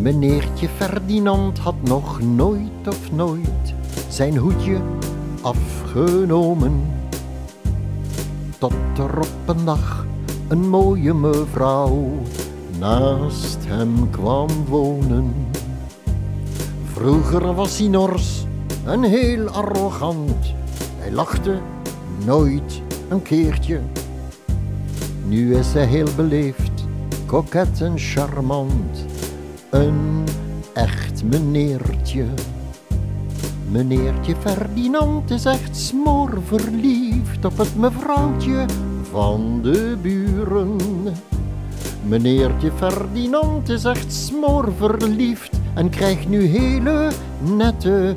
Meneertje Ferdinand had nog nooit zijn hoedje afgenomen. Tot er op een dag een mooie mevrouw naast hem kwam wonen. Vroeger was hij nors en heel arrogant. Hij lachte nooit een keertje. Nu is hij heel beleefd, koket en charmant. Een echt meneertje. Meneertje Ferdinand is echt smoorverliefd op het mevrouwtje van de buren. Meneertje Ferdinand is echt smoorverliefd en krijgt nu hele nette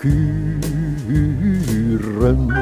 kuren.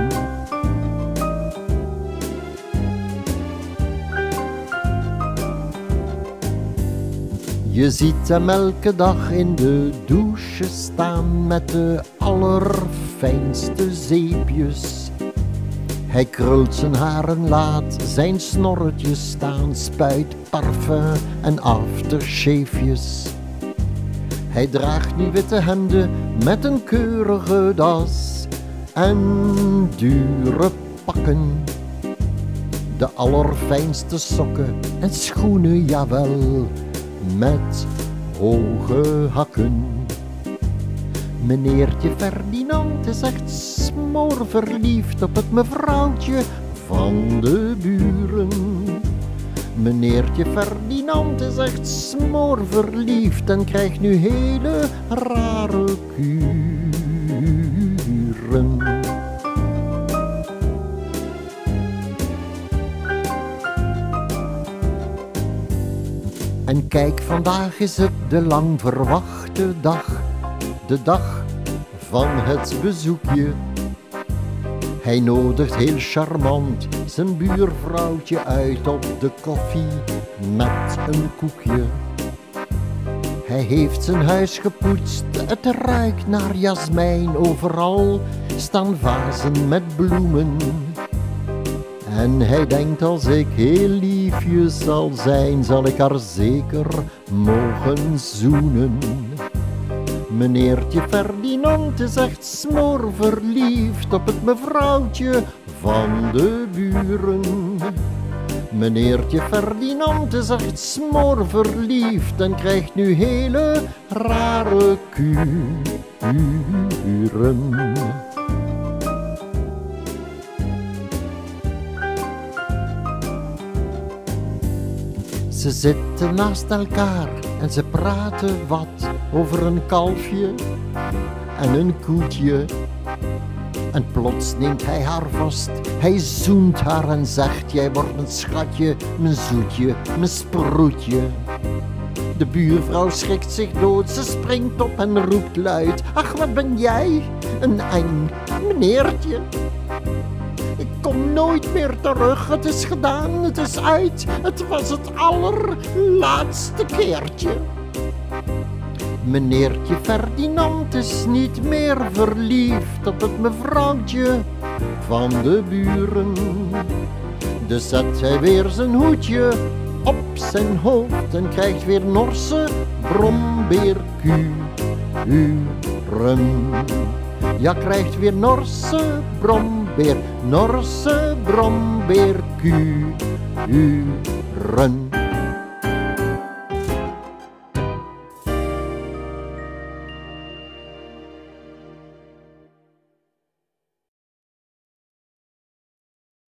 Je ziet hem elke dag in de douche staan met de allerfijnste zeepjes. Hij krult zijn haren, laat zijn snorretje staan, spuit parfum en aftershavejes. Hij draagt nu witte hemden met een keurige das en dure pakken. De allerfijnste sokken en schoenen, jawel, met hoge hakken. Meneertje Ferdinand is echt smoorverliefd op het mevrouwtje van de buren. Meneertje Ferdinand is echt smoorverliefd en krijgt nu hele rare kuren. En kijk, vandaag is het de lang verwachte dag, de dag van het bezoekje. Hij nodigt heel charmant zijn buurvrouwtje uit op de koffie met een koekje. Hij heeft zijn huis gepoetst, het ruikt naar jasmijn, overal staan vazen met bloemen. En hij denkt, als ik heel liefjes zal zijn, zal ik haar zeker mogen zoenen. Meneertje Ferdinand is echt smoorverliefd op het mevrouwtje van de buren. Meneertje Ferdinand is echt smoorverliefd en krijgt nu hele rare kuren. Ze zitten naast elkaar en ze praten wat over een kalfje en een koetje. En plots neemt hij haar vast, hij zoent haar en zegt: jij wordt mijn schatje, mijn zoetje, mijn sproetje. De buurvrouw schrikt zich dood, ze springt op en roept luid: ach, wat ben jij, een eng meneertje. Ik kom nooit meer terug, het is gedaan, het is uit, het was het allerlaatste keertje. Meneertje Ferdinand is niet meer verliefd op het mevrouwtje van de buren. Dus zet hij weer zijn hoedje op zijn hoofd en krijgt weer norse brombeerkuren. Ja, krijgt weer norse brombeerkuren.